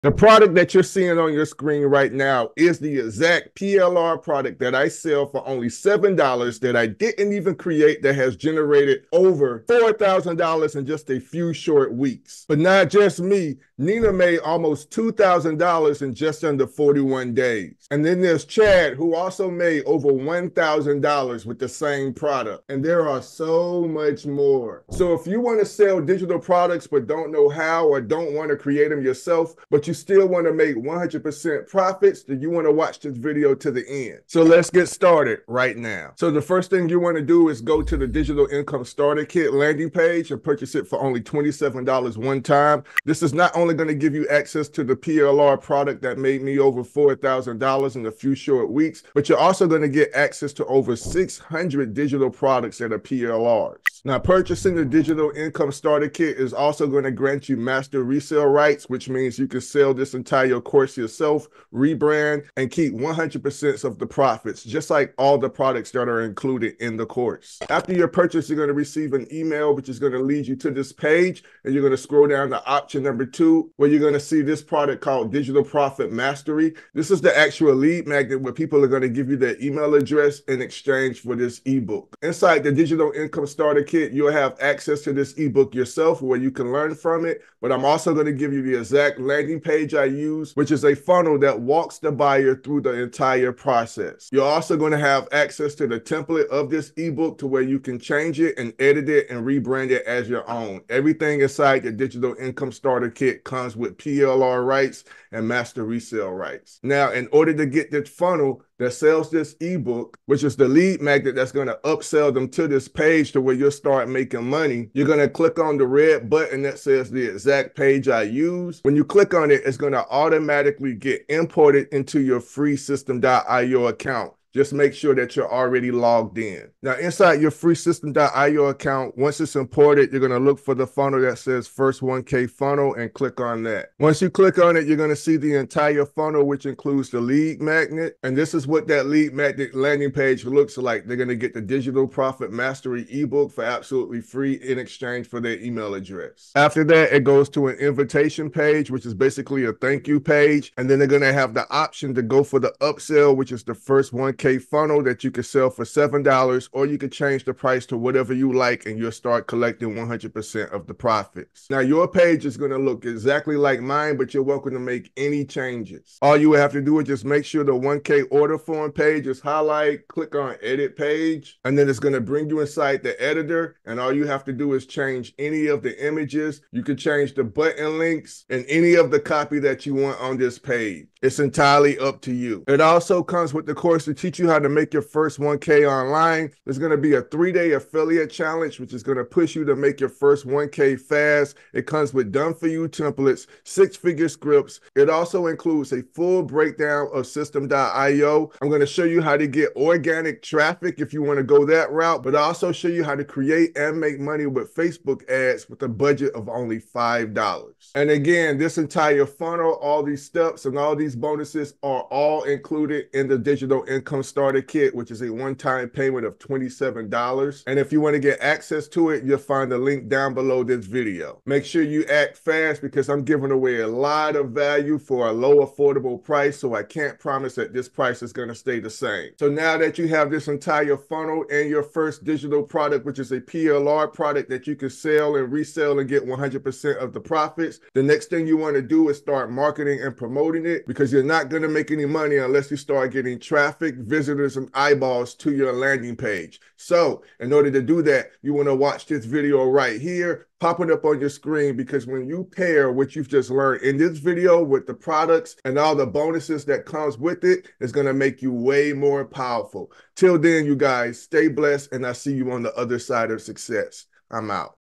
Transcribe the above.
The product that you're seeing on your screen right now is the exact PLR product that I sell for only $7 that I didn't even create, that has generated over $4,000 in just a few short weeks. But not just me, Nina made almost $2,000 in just under 41 days. And then there's Chad, who also made over $1,000 with the same product. And there are so much more. So if you want to sell digital products but don't know how, or don't want to create them yourself, but you still want to make 100% profits, then you want to watch this video to the end. So let's get started right now. So the first thing you want to do is go to the Digital Income Starter Kit landing page and purchase it for only $27 one time. This is not only going to give you access to the PLR product that made me over $4,000 in a few short weeks, but you're also going to get access to over 600 digital products that are PLRs. Now, purchasing the Digital Income Starter Kit is also going to grant you master resale rights, which means you can sell this entire course yourself, rebrand, and keep 100% of the profits, just like all the products that are included in the course. After your purchase, you're going to receive an email, which is going to lead you to this page, and you're going to scroll down to option number 2, where you're going to see this product called Digital Profit Mastery. This is the actual lead magnet where people are going to give you their email address in exchange for this ebook. Inside the Digital Income Starter Kit, you'll have access to this ebook yourself where you can learn from it, but I'm also going to give you the exact landing page I use, which is a funnel that walks the buyer through the entire process. You're also going to have access to the template of this ebook to where you can change it and edit it and rebrand it as your own. Everything inside the Digital Income Starter Kit comes with PLR rights and master resale rights. Now, in order to get this funnel that sells this ebook, which is the lead magnet that's going to upsell them to this page to where you'll start making money, you're going to click on the red button that says the exact page I use. When you click on it, it's going to automatically get imported into your freesystem.io account. Just make sure that you're already logged in. Now, inside your freesystem.io account, once it's imported, you're going to look for the funnel that says first 1K funnel and click on that. Once you click on it, you're going to see the entire funnel, which includes the lead magnet. And this is what that lead magnet landing page looks like. They're going to get the Digital Profit Mastery ebook for absolutely free in exchange for their email address. After that, it goes to an invitation page, which is basically a thank you page. And then they're going to have the option to go for the upsell, which is the first 1K funnel that you can sell for $7, or you can change the price to whatever you like and you'll start collecting 100% of the profits. Now, your page is going to look exactly like mine, but you're welcome to make any changes. All you have to do is just make sure the 1K order form page is highlighted, click on edit page, and then it's going to bring you inside the editor, and all you have to do is change any of the images. You can change the button links and any of the copy that you want on this page. It's entirely up to you. It also comes with the course to teach you how to make your first 1K online. There's going to be a 3-day affiliate challenge, which is going to push you to make your first 1K fast. It comes with done-for-you templates, 6-figure scripts. It also includes a full breakdown of System.io. I'm going to show you how to get organic traffic if you want to go that route, but I also show you how to create and make money with Facebook ads with a budget of only $5. And again, this entire funnel, all these steps and all these bonuses are all included in the Digital Income Starter Kit, which is a one-time payment of $27. And if you want to get access to it, you'll find the link down below this video. Make sure you act fast because I'm giving away a lot of value for a low affordable price, so I can't promise that this price is going to stay the same. So now that you have this entire funnel and your first digital product, which is a PLR product that you can sell and resell and get 100% of the profits, the next thing you want to do is start marketing and promoting it, because you're not going to make any money unless you start getting traffic, visitors, and eyeballs to your landing page. So in order to do that, you want to watch this video right here, pop it up on your screen, because when you pair what you've just learned in this video with the products and all the bonuses that comes with it, it's going to make you way more powerful. Till then, you guys, stay blessed, and I'll see you on the other side of success. I'm out.